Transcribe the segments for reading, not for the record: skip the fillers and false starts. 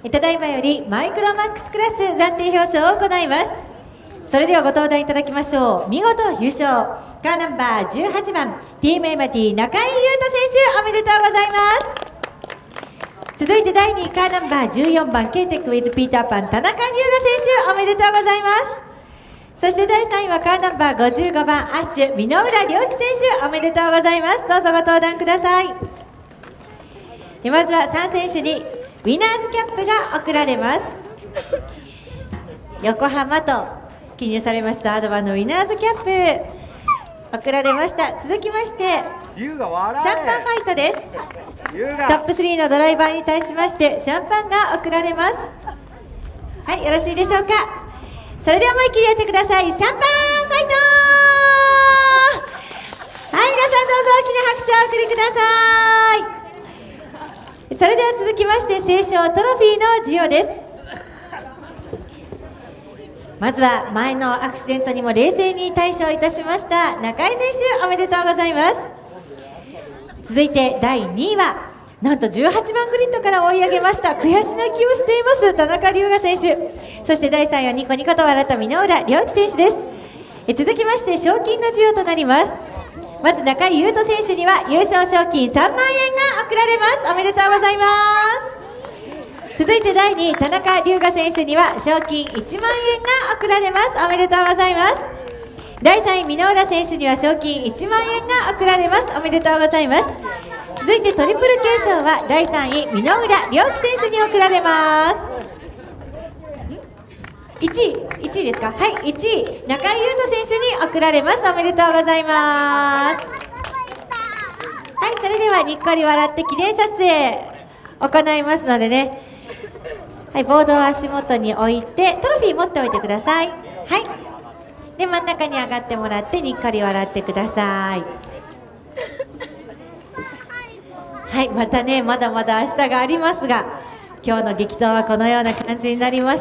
ただいまよりマイクロマックスクラス暫定表彰を行います。それではご登壇いただきましょう。見事優勝、カーナンバー18番ティームエマティ中井優斗選手、おめでとうございます。続いて第2位カーナンバー14番 K-TEC with ピーターパン田中龍雅選手、おめでとうございます。そして第3位はカーナンバー55番アッシュ箕浦良樹選手、おめでとうございます。どうぞご登壇ください。まずは3選手にウィナーズキャップが贈られます。横浜と記入されましたアドバンのウィナーズキャップ贈られました。続きましてシャンパンファイトです。トップ3のドライバーに対しましてシャンパンが贈られます。はい、よろしいでしょうか。それでは思い切りやってください。シャンパンファイト。はい、皆さんどうぞ大きな拍手をお送りください。それでは続きまして斉唱トロフィーの授与です。まずは前のアクシデントにも冷静に対処いたしました中井選手、おめでとうございます。続いて第2位はなんと18番グリッドから追い上げました悔し泣きをしています田中龍雅選手、そして第3位はニコニコと笑った箕浦良樹選手です。続きまして賞金の授与となります。まず中井優斗選手には優勝賞金3万円が贈られます。おめでとうございます。続いて第2位田中龍雅選手には賞金1万円が贈られます。おめでとうございます。第3位箕浦選手には賞金1万円が贈られます。おめでとうございます。続いてトリプル継承は第3位箕浦良樹選手に贈られます。1位ですか。はい、1位中井優斗選手に贈られます。おめでとうございます。はい、それではにっこり笑って記念撮影行いますのでね、はい、ボードを足元に置いてトロフィー持っておいてください。はい、で真ん中に上がってもらってにっこり笑ってください。はい、またねまだまだ明日がありますが、今日の激闘はこのような感じになりました。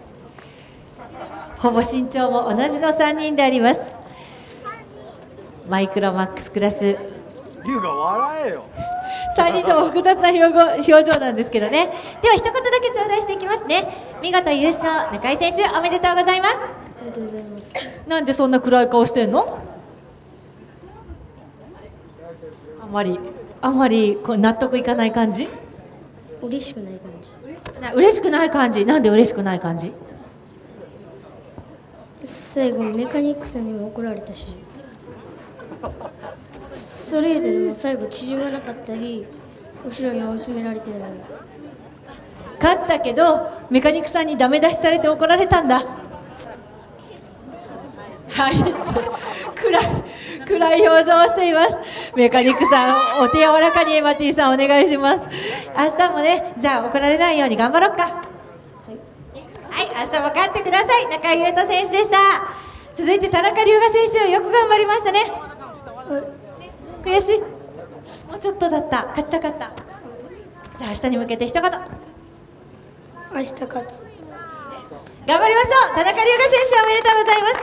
ほぼ身長も同じの3人であります。マイクロマックスクラス龍が笑えよ 3人とも複雑な表情なんですけどね。では一言だけ頂戴していきますね。見事優勝中井選手、おめでとうございます。 ありがとうございます。 なんでそんな暗い顔してんの。あんまりこう納得いかない感じ。 嬉しくない感じ。 嬉しくない感じ。なんで嬉しくない感じ。 最後メカニックさんにも怒られたし、ストレートでも最後縮まなかったり後ろに追い詰められてたのに勝ったけどメカニックさんにダメ出しされて怒られたんだ。はい暗い表情をしています。メカニックさんお手柔らかにエマティさんお願いします。明日もね、じゃあ怒られないように頑張ろうか。はい、明日も勝ってください。中井優斗選手でした。続いて田中龍雅選手、よく頑張りましたね。悔しい。もうちょっとだった。勝ちたかった。じゃあ明日に向けて一言。 明日勝つ。 頑張りましょう。田中龍雅選手、おめでとうございました。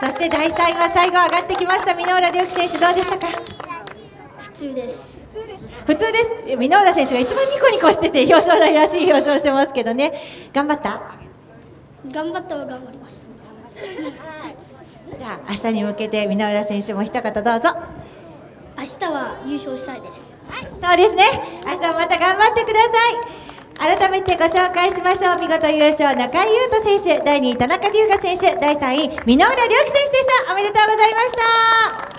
そして第3位は最後上がってきました箕浦良樹選手、どうでしたか。 普通です。 普通です。箕浦選手が一番ニコニコしてて表彰台らしい表彰してますけどね。頑張った。 頑張ったは頑張ります。 じゃあ明日に向けて箕浦選手も一言どうぞ。 明日は優勝したいです。 はい、そうですね。明日もまた頑張ってください。改めてご紹介しましょう。見事優勝中井優斗選手、第2位田中龍雅選手、第3位箕浦良樹選手でした。おめでとうございました。